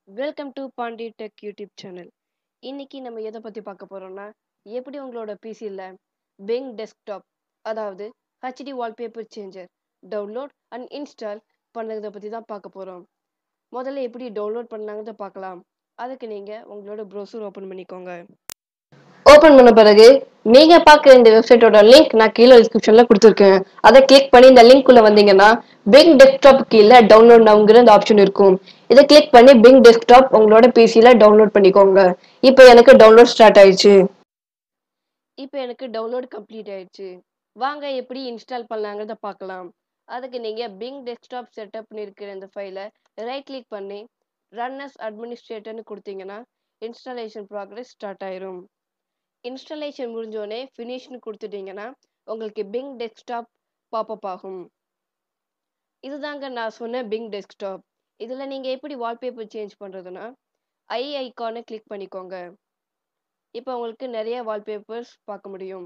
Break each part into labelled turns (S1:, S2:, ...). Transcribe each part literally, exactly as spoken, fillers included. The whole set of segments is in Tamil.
S1: Welcome to Pandi tech YouTube channel. இன்னைக்கு நம்ம எதை பற்றி பார்க்க போகிறோம்னா, எப்படி உங்களோட பிசியில் பிங் டெஸ்க்டாப் அதாவது HD wallpaper changer download and install பண்ணுறதை பற்றி தான் பார்க்க போகிறோம். முதல்ல எப்படி டவுன்லோட் பண்ணலாங்கிறத பார்க்கலாம். அதுக்கு நீங்கள் உங்களோட ப்ரௌசர் ஓப்பன் பண்ணிக்கோங்க. ஓப்பன் பண்ண பிறகு நீங்க பார்க்குற இந்த வெப்சைட்டோட லிங்க் நான் கீழே டிஸ்கிரிப்ஷன்ல கொடுத்துருக்கேன். அதை கிளிக் பண்ணி இந்த லிங்க் உள்ள வந்தீங்கன்னா பிங் டெஸ்க்டாப் கீழே டவுன்லோட் நவுங்கிற இந்த ஆப்ஷன் இருக்கும். இதை கிளிக் பண்ணி பிங் டெஸ்க்டாப் உங்களோட பிசியில டவுன்லோட் பண்ணிக்கோங்க. இப்போ எனக்கு டவுன்லோட் ஸ்டார்ட் ஆயிடுச்சு. இப்போ எனக்கு டவுன்லோட் கம்ப்ளீட் ஆயிடுச்சு. வாங்க எப்படி இன்ஸ்டால் பண்ணலாங்கிறத பார்க்கலாம். அதுக்கு நீங்க பிங் டெஸ்க்டாப் செட்டப்னு இருக்கிற இந்த ஃபைலை ரைட் கிளிக் பண்ணி ரன் அஸ் அட்மினிஸ்ட்ரேட்டர்னு கொடுத்தீங்கன்னா இன்ஸ்டாலேஷன் ப்ராக்ரஸ் ஸ்டார்ட் ஆயிரும். இன்ஸ்டாலேஷன் முடிஞ்சோடனே ஃபினிஷ்னு கொடுத்துட்டீங்கன்னா உங்களுக்கு பிங் டெஸ்க்டாப் பாப்அப் ஆகும். இதுதாங்க நான் சொன்ன பிங் டெஸ்க்டாப். இதில் நீங்கள் எப்படி வால்பேப்பர் சேஞ்ச் பண்ணுறதுன்னா, ஐ ஐக்கானை கிளிக் பண்ணிக்கோங்க. இப்போ உங்களுக்கு நிறைய வால்பேப்பர்ஸ் பார்க்க முடியும்.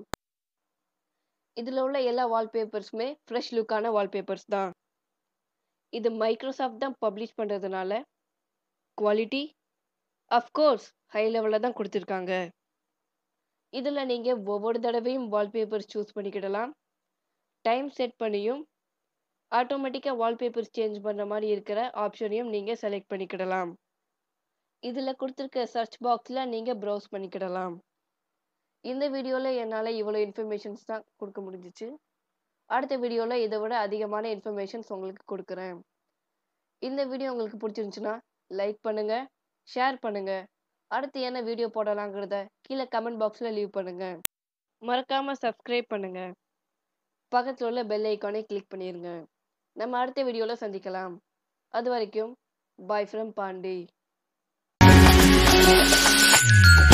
S1: இதில் உள்ள எல்லா வால்பேப்பர்ஸுமே ஃப்ரெஷ் லுக்கான வால்பேப்பர்ஸ் தான். இது மைக்ரோசாஃப்ட் தான் பப்ளிஷ் பண்ணுறதுனால குவாலிட்டி அஃப்கோர்ஸ் ஹை லெவலில் தான் கொடுத்துருக்காங்க. இதில் நீங்கள் ஒவ்வொரு தடவையும் வால்பேப்பர்ஸ் சூஸ் பண்ணிக்கிடலாம். டைம் செட் பண்ணியும் ஆட்டோமேட்டிக்காக வால்பேப்பர்ஸ் சேஞ்ச் பண்ணுற மாதிரி இருக்கிற ஆப்ஷனையும் நீங்கள் செலக்ட் பண்ணிக்கிடலாம். இதில் கொடுத்துருக்க சர்ச் பாக்ஸில் நீங்கள் ப்ரௌஸ் பண்ணிக்கிடலாம். இந்த வீடியோவில் என்னால் இவ்வளோ இன்ஃபர்மேஷன்ஸ் தான் கொடுக்க முடிஞ்சிச்சு. அடுத்த வீடியோவில் இதை விட அதிகமான இன்ஃபர்மேஷன்ஸ் உங்களுக்கு கொடுக்குறேன். இந்த வீடியோ உங்களுக்கு பிடிச்சிருந்துச்சுன்னா லைக் பண்ணுங்கள், ஷேர் பண்ணுங்கள். அடுத்து என்ன வீடியோ போடலாங்கிறத கீழே கமெண்ட் பாக்ஸில் லீவ் பண்ணுங்கள். மறக்காமல் சப்ஸ்கிரைப் பண்ணுங்கள். பக்கத்தில் உள்ள பெல் ஐக்கானை கிளிக் பண்ணிடுங்க. நம்ம அடுத்த வீடியோவில் சந்திக்கலாம். அது வரைக்கும் பாய் ஃப்ரம் பாண்டி.